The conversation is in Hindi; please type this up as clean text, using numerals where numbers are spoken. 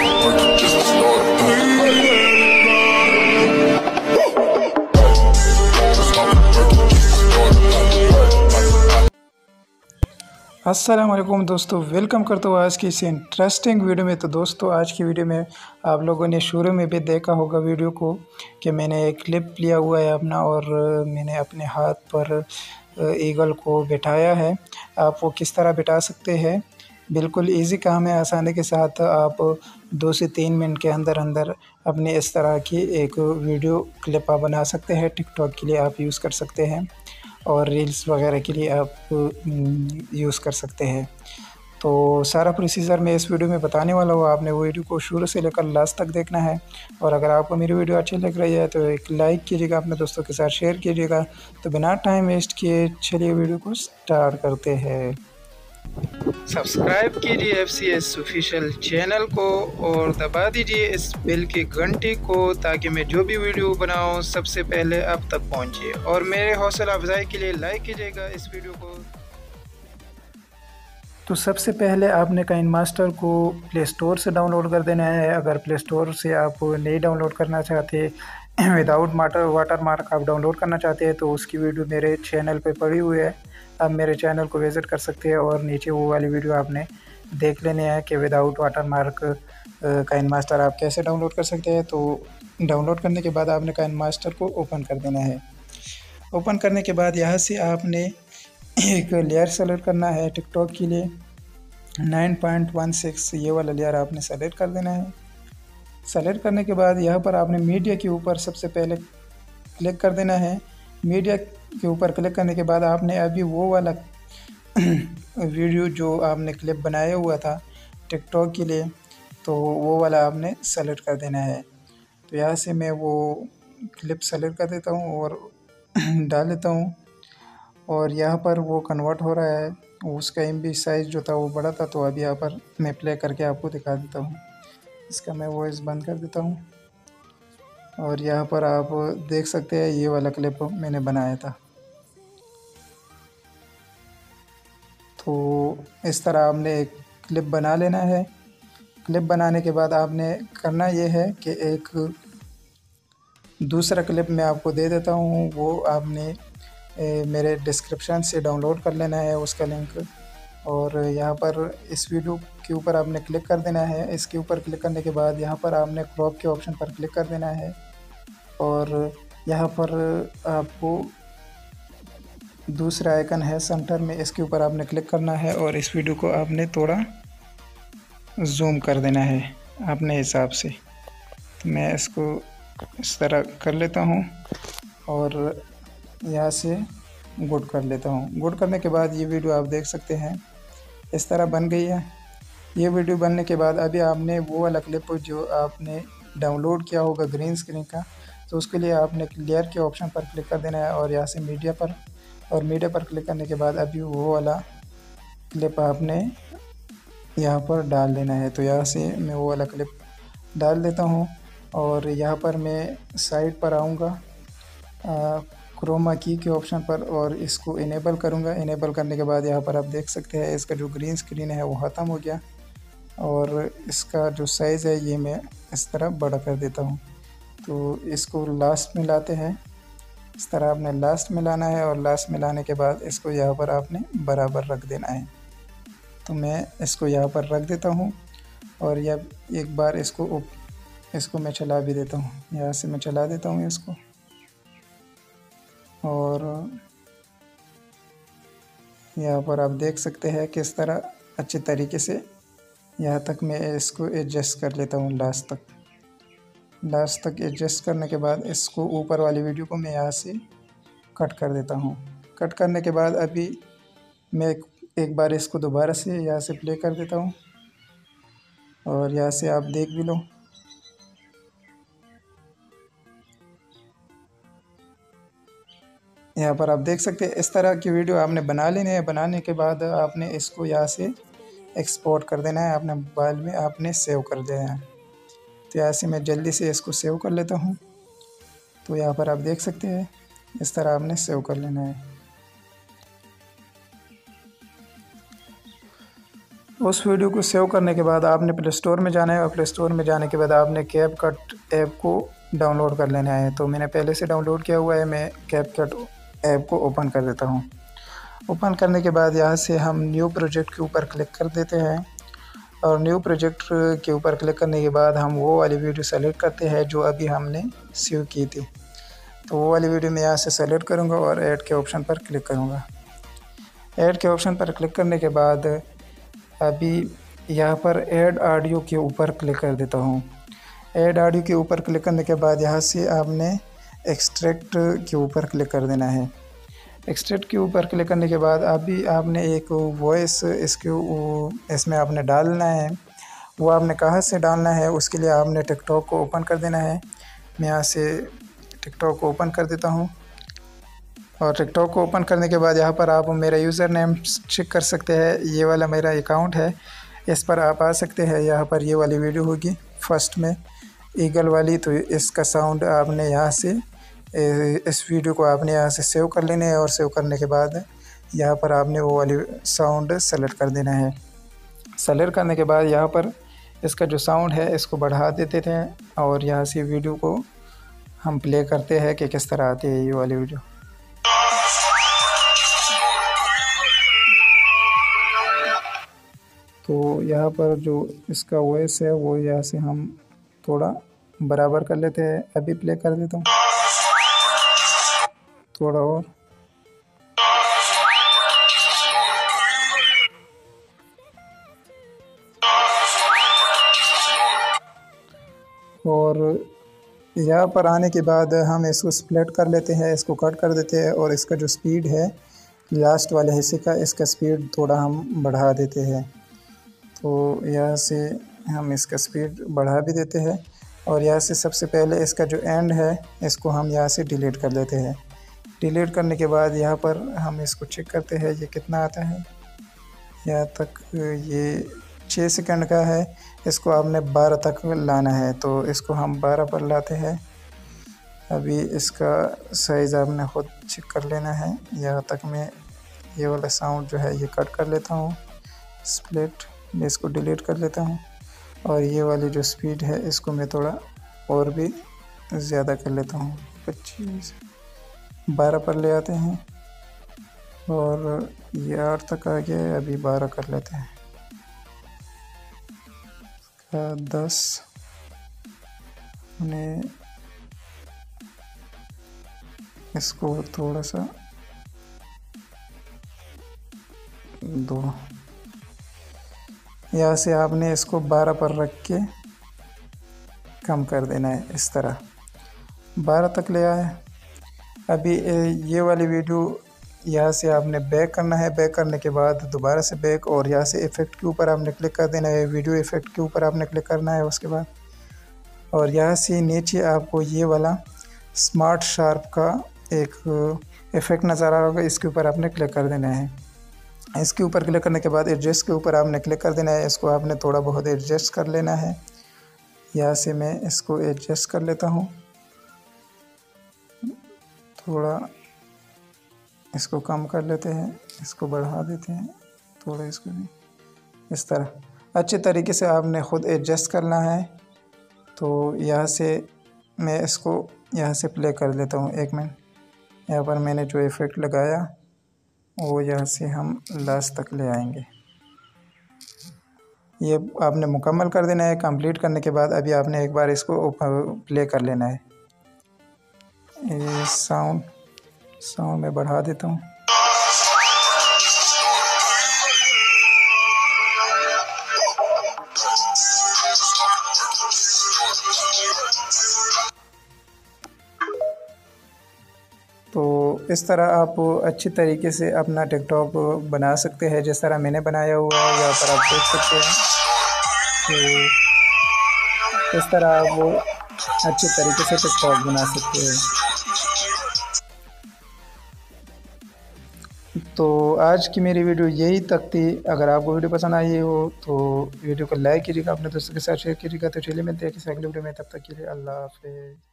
अस्सलाम वालेकुम दोस्तों, वेलकम करता हूँ आज की इस इंटरेस्टिंग वीडियो में। तो दोस्तों, आज की वीडियो में आप लोगों ने शुरू में भी देखा होगा वीडियो को कि मैंने एक क्लिप लिया हुआ है अपना, और मैंने अपने हाथ पर ईगल को बिठाया है। आप वो किस तरह बिठा सकते हैं, बिल्कुल इजी काम है। आसानी के साथ आप 2 से 3 मिनट के अंदर अंदर अपने इस तरह की एक वीडियो क्लिप आप बना सकते हैं। टिकटॉक के लिए आप यूज़ कर सकते हैं और रील्स वगैरह के लिए आप यूज़ कर सकते हैं। तो सारा प्रोसीजर मैं इस वीडियो में बताने वाला हूँ। आपने वो वीडियो को शुरू से लेकर लास्ट तक देखना है, और अगर आपको मेरी वीडियो अच्छी लग रही है तो एक लाइक कीजिएगा, अपने दोस्तों के साथ शेयर कीजिएगा। तो बिना टाइम वेस्ट किए चलिए वीडियो को स्टार्ट करते हैं। सब्सक्राइब कीजिए FCS ऑफिशियल चैनल को और दबा दीजिए इस बेल की घंटी को, ताकि मैं जो भी वीडियो बनाऊं सबसे पहले आप तक पहुंचे। और मेरे हौसला अफजाई के लिए लाइक कीजिएगा इस वीडियो को। तो सबसे पहले आपने काइन मास्टर को प्ले स्टोर से डाउनलोड कर देना है। अगर प्ले स्टोर से आप नहीं डाउनलोड करना चाहते, विदाउट वाटरमार्क आप डाउनलोड करना चाहते हैं, तो उसकी वीडियो मेरे चैनल पे पड़ी हुई है। आप मेरे चैनल को विज़िट कर सकते हैं और नीचे वो वाली वीडियो आपने देख लेने हैं कि विदाउट वाटरमार्क काइन मास्टर आप कैसे डाउनलोड कर सकते हैं। तो डाउनलोड करने के बाद आपने काइन मास्टर को ओपन कर देना है। ओपन करने के बाद यहाँ से आपने एक लेयर सेलेक्ट करना है। टिकटॉक के लिए 9.16 ये वाला लेयर आपने सेलेक्ट कर देना है। सेलेक्ट करने के बाद यहाँ पर आपने मीडिया के ऊपर सबसे पहले क्लिक कर देना है। मीडिया के ऊपर क्लिक करने के बाद आपने अभी वो वाला वीडियो जो आपने क्लिप बनाया हुआ था टिकटॉक के लिए, तो वो वाला आपने सेलेक्ट कर देना है। तो यहाँ से मैं वो क्लिप सेलेक्ट कर देता हूँ और डाल देता हूँ, और यहाँ पर वो कन्वर्ट हो रहा है। उसका MB साइज़ जो था वो बड़ा था, तो अभी यहाँ पर मैं प्ले करके आपको दिखा देता हूँ। इसका मैं वॉइस बंद कर देता हूँ, और यहाँ पर आप देख सकते हैं ये वाला क्लिप मैंने बनाया था। तो इस तरह आपने एक क्लिप बना लेना है। क्लिप बनाने के बाद आपने करना ये है कि एक दूसरा क्लिप मैं आपको दे देता हूँ, वो आपने मेरे डिस्क्रिप्शन से डाउनलोड कर लेना है उसका लिंक। और यहाँ पर इस वीडियो के ऊपर आपने क्लिक कर देना है। इसके ऊपर क्लिक करने के बाद यहाँ पर आपने क्रॉप के ऑप्शन पर क्लिक कर देना है, और यहाँ पर आपको दूसरा आइकन है सेंटर में, इसके ऊपर आपने क्लिक करना है, और इस वीडियो को आपने थोड़ा जूम कर देना है अपने हिसाब से। तो मैं इसको इस तरह कर लेता हूँ और यहाँ से गुड कर लेता हूँ। गुड करने के बाद ये वीडियो आप देख सकते हैं इस तरह बन गई है। ये वीडियो बनने के बाद अभी आपने वो वाला क्लिप जो आपने डाउनलोड किया होगा ग्रीन स्क्रीन का, तो उसके लिए आपने लेयर के ऑप्शन पर क्लिक कर देना है, और यहाँ से मीडिया पर क्लिक करने के बाद अभी वो वाला क्लिप आपने यहाँ पर डाल देना है। तो यहाँ से मैं वो वाला क्लिप डाल देता हूँ, और यहाँ पर मैं साइड पर आऊँगा क्रोमा की के ऑप्शन पर, और इसको इनेबल करूँगा। इनेबल करने के बाद यहाँ पर आप देख सकते हैं इसका जो ग्रीन स्क्रीन है वो ख़त्म हो गया, और इसका जो साइज़ है ये मैं इस तरह बड़ा कर देता हूँ। तो इसको लास्ट में लाते हैं। इस तरह आपने लास्ट में लाना है, और लास्ट में लाने के बाद इसको यहाँ पर आपने बराबर रख देना है। तो मैं इसको यहाँ पर रख देता हूँ, और यह एक बार इसको मैं चला भी देता हूँ। यहाँ से मैं चला देता हूँ इसको, और यहाँ पर आप देख सकते हैं किस तरह अच्छे तरीके से यहाँ तक मैं इसको एडजस्ट कर लेता हूँ। लास्ट तक एडजस्ट करने के बाद इसको ऊपर वाली वीडियो को मैं यहाँ से कट कर देता हूँ। कट करने के बाद अभी मैं एक बार इसको दोबारा से यहाँ से प्ले कर देता हूँ, और यहाँ से आप देख भी लो। यहाँ पर आप देख सकते हैं इस तरह की वीडियो आपने बना लेने हैं। बनाने के बाद आपने इसको यहाँ से एक्सपोर्ट कर देना है, अपने मोबाइल में आपने सेव कर देना है। तो यहाँ से मैं जल्दी से इसको सेव कर लेता हूँ। तो यहाँ पर आप देख सकते हैं इस तरह आपने सेव कर लेना है। उस वीडियो को सेव करने के बाद आपने प्ले स्टोर में जाना है और प्ले स्टोर में जाने के बाद आपने कैपकट ऐप को डाउनलोड कर लेना है। तो मैंने पहले से डाउनलोड किया हुआ है, मैं कैपकट ऐप को ओपन कर देता हूँ। ओपन करने के बाद यहाँ से हम न्यू प्रोजेक्ट के ऊपर क्लिक कर देते हैं और न्यू प्रोजेक्ट के ऊपर क्लिक करने के बाद हम वो वाली वीडियो सेलेक्ट करते हैं जो अभी हमने सेव की थी। तो वो वाली वीडियो मैं यहाँ से सेलेक्ट करूँगा और ऐड के ऑप्शन पर क्लिक करूँगा। ऐड के ऑप्शन पर क्लिक करने के बाद अभी यहाँ पर ऐड ऑडियो के ऊपर क्लिक कर देता हूँ। ऐड ऑडियो के ऊपर क्लिक करने के बाद यहाँ से आपने एक्सट्रैक्ट के ऊपर क्लिक कर देना है। एक्सट्रैक्ट के ऊपर क्लिक करने के बाद अभी आपने एक वॉइस इसमें आपने डालना है। वो आपने कहाँ से डालना है उसके लिए आपने टिकटॉक को ओपन कर देना है। मैं यहाँ से टिकटॉक को ओपन कर देता हूँ और टिकटॉक को ओपन करने के बाद यहाँ पर आप मेरा यूज़र नेम चेक कर सकते हैं। ये वाला मेरा अकाउंट है, इस पर आप आ सकते हैं। यहाँ पर ये वाली वीडियो होगी फर्स्ट में ईगल वाली, तो इसका साउंड आपने यहाँ से इस वीडियो को आपने यहाँ से सेव कर लेना है और सेव करने के बाद यहाँ पर आपने वो वाली साउंड सेलेक्ट कर देना है। सेलेक्ट करने के बाद यहाँ पर इसका जो साउंड है इसको बढ़ा देते थे और यहाँ से वीडियो को हम प्ले करते हैं कि किस तरह आती है ये वाली वीडियो। तो यहाँ पर जो इसका वॉइस है वो यहाँ से हम थोड़ा बराबर कर लेते हैं। अभी प्ले कर देता हूँ थोड़ा और यहाँ पर आने के बाद हम इसको स्प्लिट कर लेते हैं, इसको कट कर देते हैं और इसका जो स्पीड है लास्ट वाले हिस्से का, इसका स्पीड थोड़ा हम बढ़ा देते हैं। तो यहाँ से हम इसका स्पीड बढ़ा भी देते हैं और यहाँ से सबसे पहले इसका जो एंड है इसको हम यहाँ से डिलीट कर लेते हैं। डिलीट करने के बाद यहाँ पर हम इसको चेक करते हैं ये कितना आता है। यहाँ तक ये 6 सेकंड का है, इसको आपने 12 तक लाना है। तो इसको हम 12 पर लाते हैं। अभी इसका साइज़ आपने खुद चेक कर लेना है। यहाँ तक मैं ये वाला साउंड जो है ये कट कर लेता हूँ, स्प्लिट मैं इसको डिलीट कर लेता हूँ और ये वाली जो स्पीड है इसको मैं थोड़ा और भी ज़्यादा कर लेता हूँ। 12 पर ले आते हैं और ये 8 तक आ गया है, अभी 12 कर लेते हैं। 10 ने इसको थोड़ा सा 2 यहाँ से आपने इसको 12 पर रख के कम कर देना है। इस तरह 12 तक ले आए। अभी ये वाली वीडियो यहाँ से आपने बैक करना है। बैक करने के बाद दोबारा से बैक और यहाँ से इफ़ेक्ट के ऊपर आपने क्लिक कर देना है। वीडियो इफ़ेक्ट के ऊपर आपने क्लिक करना है उसके बाद, और यहाँ से नीचे आपको ये वाला स्मार्ट शार्प का एक इफ़ेक्ट नज़र आ रहा होगा, इसके ऊपर आपने क्लिक कर देना है। इसके ऊपर क्लिक करने के बाद एडजस्ट के ऊपर आपने क्लिक कर देना है। इसको आपने थोड़ा बहुत एडजस्ट कर लेना है। यहाँ से मैं इसको एडजस्ट कर लेता हूँ, थोड़ा इसको कम कर लेते हैं, इसको बढ़ा देते हैं थोड़ा, इसको भी इस तरह अच्छे तरीके से आपने ख़ुद एडजस्ट करना है। तो यहाँ से मैं इसको यहाँ से प्ले कर लेता हूँ। 1 मिनट। यहाँ पर मैंने जो इफ़ेक्ट लगाया वो यहाँ से हम लास्ट तक ले आएंगे। ये आपने मुकम्मल कर देना है। कंप्लीट करने के बाद अभी आपने एक बार इसको प्ले कर लेना है। ये साउंड मैं बढ़ा देता हूँ। तो इस तरह आप अच्छी तरीके से अपना टिकटॉक बना सकते हैं जिस तरह मैंने बनाया हुआ है। यहाँ पर आप देख सकते हैं। तो इस तरह आप अच्छे तरीके से टिकटॉक बना सकते हैं। तो आज की मेरी वीडियो यही तक थी। अगर आपको वीडियो पसंद आई हो तो वीडियो को लाइक कीजिएगा, अपने दोस्तों के साथ शेयर कीजिएगा। तो चलिए मिलते हैं किसी अगले वीडियो में, तब तक के लिए अल्लाह हाफ़िज़।